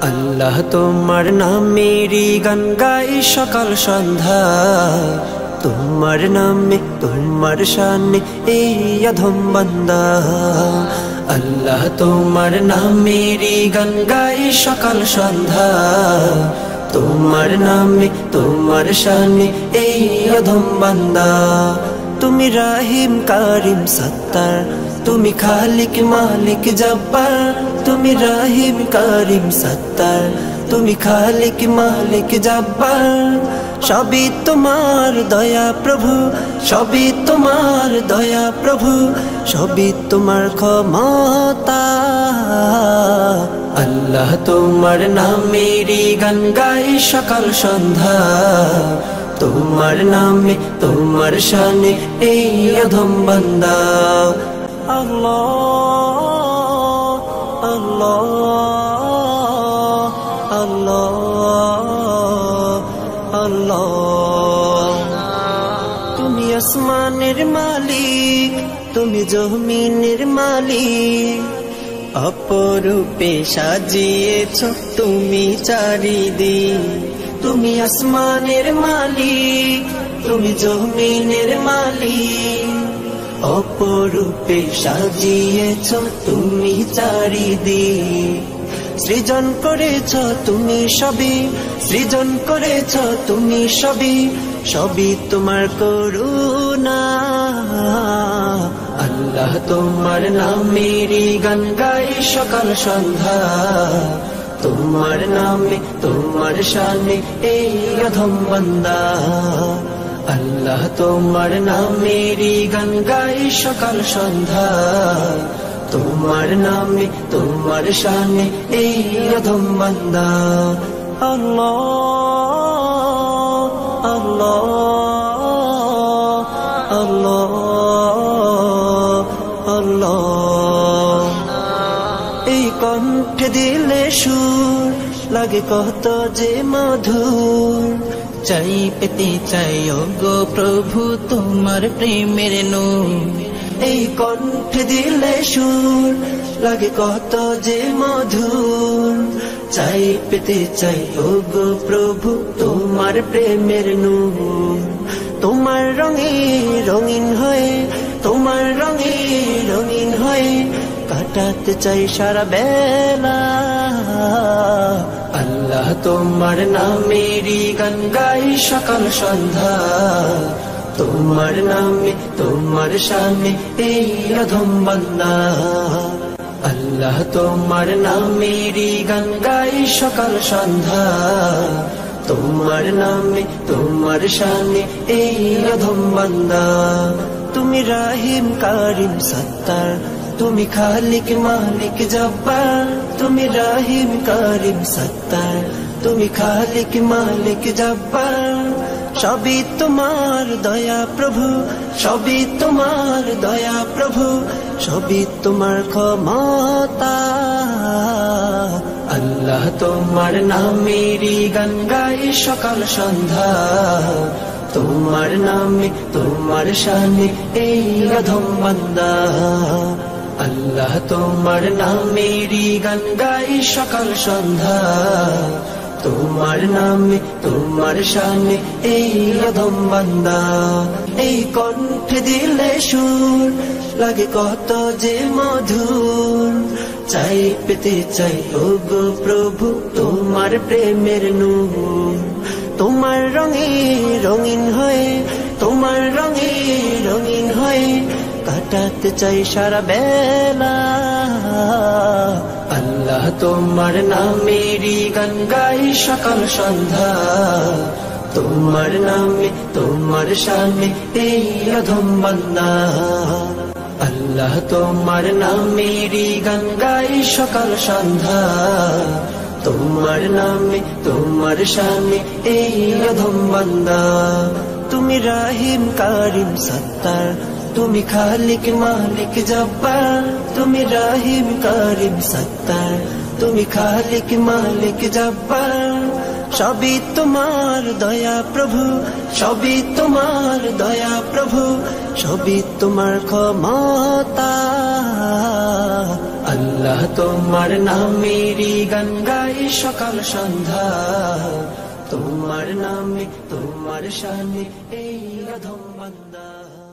আল্লাহ তোমার নামেরই গান গাই সকাল সন্ধ্যা, তোমার নামে তোমার শানে এই অধম বান্দা। আল্লাহ তোমার নামেরই গান গাই সকাল সন্ধ্যা, তোমার নামে তোমার শানে এই অধম বান্দা। তুমি রাহিম কারিম সত্তার, তুমি খালিক মালিক জব্বার। তুমি রাহিম কারিম সত্তার, তুমি খালিক মালিক জব্বার। সবই তোমার দয়া প্রভু, সবই তোমার দয়া প্রভু, সবই তোমার ক্ষমতা। আল্লাহ তোমার নামেরই গান গাই সকাল সন্ধ্যা, তোমার নামে তোমার শানে এই অধম বান্দা। আল্লাহ আল্লাহ আল্লাহ আল্লাহ। তুমি আসমানের মালিক, তুমি জমিনের মালিক, অপরূপে সাজিয়েছ তুমি চারিদিক। তুমি আসমানের মালিক, তুমি জমিনের মালিক, অপরূপে সাজিয়েছ তুমি চারিদিক। সৃজন করেছ তুমি সবই, সৃজন করেছ তুমি সবই, সবই তোমার করুণা। আল্লাহ তোমার নামেরই গান গাই সকাল সন্ধ্যা, তোমার নামে তোমার শানে এই অধম বান্দা। আল্লাহ তোমার নামেরই গান গাই সকাল সন্ধ্যা, তোমার নামে তোমার শানে এই অধম বান্দা। আল্লাহ আল্লাহ আল্লাহ আল্লাহ। এই কণ্ঠে দিলে সুর লাগে কত যে মধুর, চাই পেতে চাই গো প্রভু তোমার প্রেমের নূর। এই কণ্ঠে দিলে সুর লাগে কত যে মধুর, চাই পেতে চাই গো প্রভু তোমার প্রেমের নূর। তোমার রঙে রঙিন হয়ে, তোমার রঙে রঙিন হয়ে কাটাতে চাই সারা বেলা। আল্লাহ তোমার নামেরই গান গাই সকাল সন্ধ্যা, তোমার নামে তোমার শানে এই অধম বান্দা। আল্লাহ তোমার নামেরই গান গাই সকাল সন্ধ্যা, তোমার নামে তোমার শানে এই অধম বান্দা। তুমি রাহিম কারিম সত্তার, তুমি খালিক মালিক জব্বার। তুমি রাহিম কারিম সত্তার, তুমি খালিক মালিক জব্বার। সবই তোমার দয়া প্রভু, সবই তোমার দয়া প্রভু, সবই তোমার ক্ষমতা। আল্লাহ তোমার নামেরই গান গাই সকাল সন্ধ্যা, তোমার নামে তোমার শানে এই অধম বান্দা। আল্লাহ তোমার নামেরই গান গাই সকাল সন্ধ্যা, তোমার নামে তোমার শানে এই অধম বান্দা। এই কণ্ঠে দিলে সুর লাগে কত যে মধুর, চাই পেতে চাই গো প্রভু তোমার প্রেমের নূর। তোমার রঙে রঙিন হয়ে, তোমার রঙে রঙিন হয়ে কাটাতে চাই সারা বেলা। আল্লাহ তোমার নামেরই গান গাই সকাল সন্ধ্যা, তোমার নামে তোমার শানে এই অধম বান্দা। আল্লাহ তোমার নামেরই গান গাই সকাল সন্ধ্যা, তোমার নামে তোমার শানে এই অধম বান্দা। তুমি রাহিম কারিম সত্তার, তুমি খালিক মালিক জব্বার। তুমি রাহিম কারিম সত্তার, তুমি খালিক মালিক জব্বার। সবই তোমার দয়া প্রভু, সবই তোমার দয়া প্রভু, সবই তোমার ক্ষমতা। আল্লাহ তোমার নামেরই গান গাই সকাল সন্ধ্যা, তোমার নামে তোমার শানে এই অধম বান্দা।